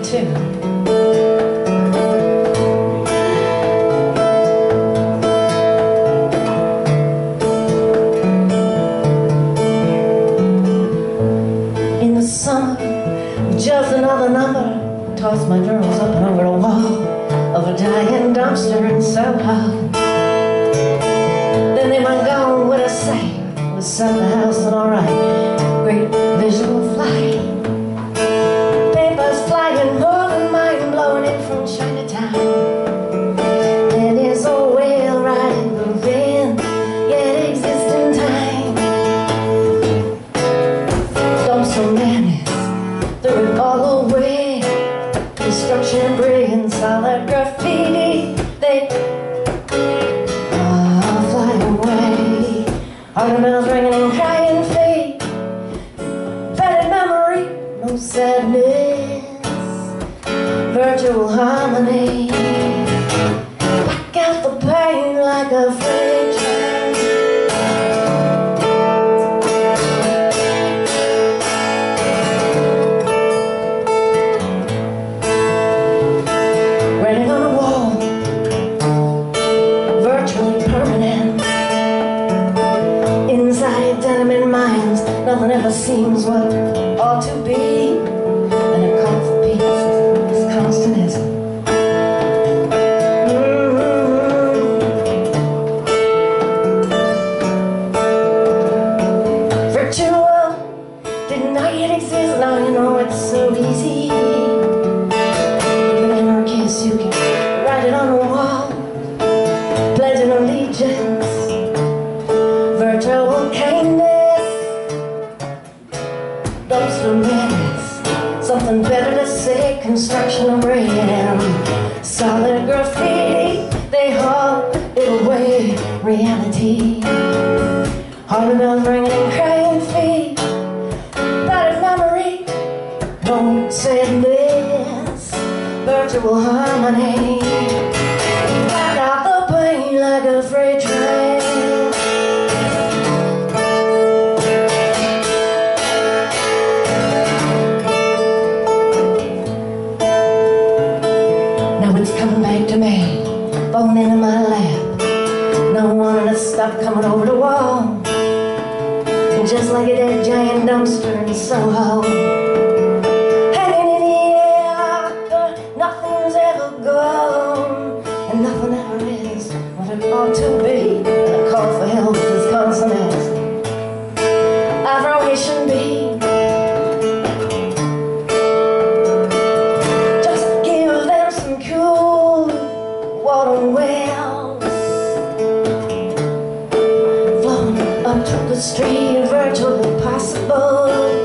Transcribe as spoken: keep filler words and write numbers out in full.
too. In the summer, just another number, toss my girls up and over the wall of a dying dumpster in Soho. Then they went gone with a sight, was set the house and alright, great visual flight. Papers flying, moving, mind blowing in from Chinatown. It is a whale riding the wind, yet exists in time. Dumpster madness, threw it all away. Destruction, brilliance, solid graffiti, they ah, fly away. Heart bells ringing and crying feet, faded memory, no sadness, virtual harmony. Back out the pain like a freight train. Writing on a wall, virtually permanent. Inside tenement minds, nothing ever seems what ought to be. And a call for peace is constantism. Mm-hmm. Virtual, deny it exists, now you know it's so easy. Even in our kiss, you can write it on the wall, pledging allegiance. Virtual kindness, dumpster madness, something better to say, construction of rain, solid graffiti, they haul it away, reality. Heart bells ringing and crying feet, battered memory, no sadness, virtual harmony. Back out the pain like a freight train. It's coming back to me, falling into my lap. No one to stop coming over the wall, just like a dead giant dumpster in Soho. Hanging in the air, but nothing's ever gone, and nothing ever is what it ought to be. And a call for help is consonant. Aberration be. Water wells flowing up to the street, virtually possible.